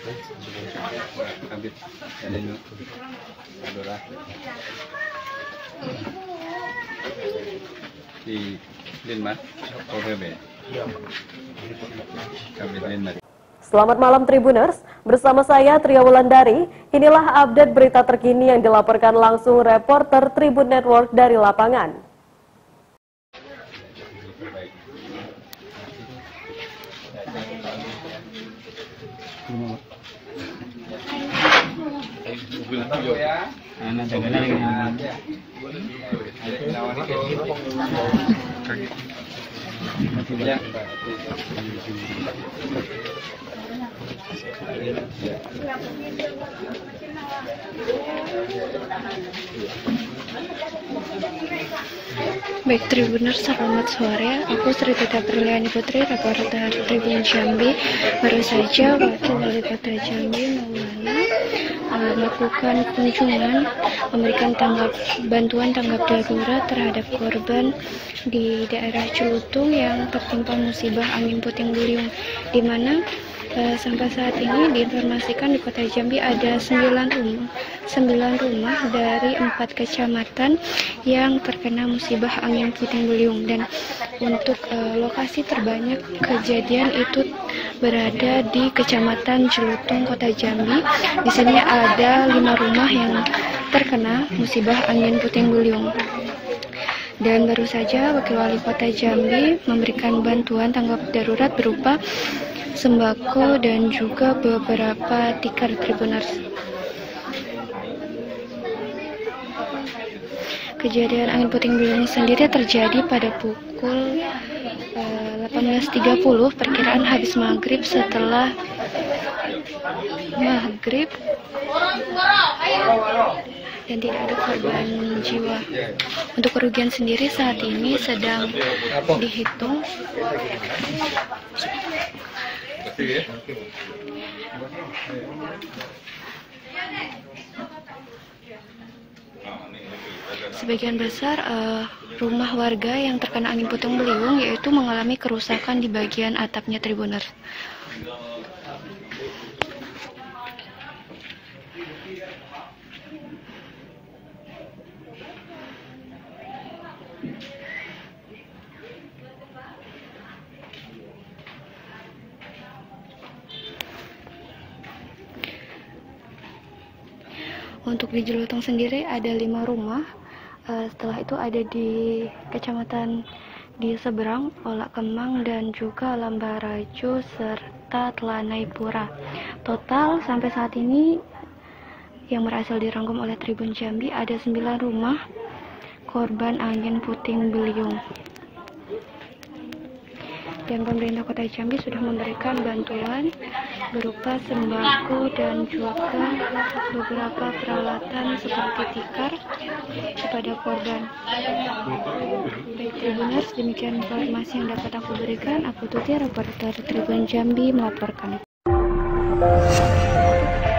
Kabit ada nu adolah di Linmas OVB kabit Linmas. Selamat malam Tribuners, bersama saya Tria Wulandari. Inilah update berita terkini yang dilaporkan langsung reporter Tribun Network dari lapangan. Baik Tribuners, selamat sore. Aku Sri Tita Priliani Putri, reporter Tribun Jambi. Baru saja Wakil Wali Kota Jambi Maulana melakukan kunjungan memberikan bantuan tanggap darurat terhadap korban di daerah Celutung yang tertimpa musibah angin puting beliung, di mana sampai saat ini diinformasikan di Kota Jambi ada 9 rumah dari 4 kecamatan yang terkena musibah angin puting beliung, dan untuk lokasi terbanyak kejadian itu berada di Kecamatan Celutung, Kota Jambi. Di sini ada 5 rumah yang terkena musibah angin puting beliung. Dan baru saja Wakil Wali Kota Jambi memberikan bantuan tanggap darurat berupa sembako dan juga beberapa tikar Tribuners. Kejadian angin puting beliung sendiri terjadi pada pukul 18.30 perkiraan habis maghrib. Setelah maghrib dan tidak ada korban jiwa. Untuk kerugian sendiri saat ini sedang dihitung. Sebagian besar rumah warga yang terkena angin puting beliung yaitu mengalami kerusakan di bagian atapnya Tribuners. Untuk di Celutung sendiri ada 5 rumah. Setelah itu ada di kecamatan di seberang Olak Kemang dan juga Lambaraju serta Telanai Pura. Total sampai saat ini yang berhasil dirangkum oleh Tribun Jambi ada 9 rumah korban angin puting beliung. Dan pemerintah Kota Jambi sudah memberikan bantuan berupa sembako dan juga beberapa peralatan seperti tikar kepada korban. Baik Tribuners, demikian informasi yang dapat aku berikan. Aku Tuti, reporter Tribun Jambi melaporkan.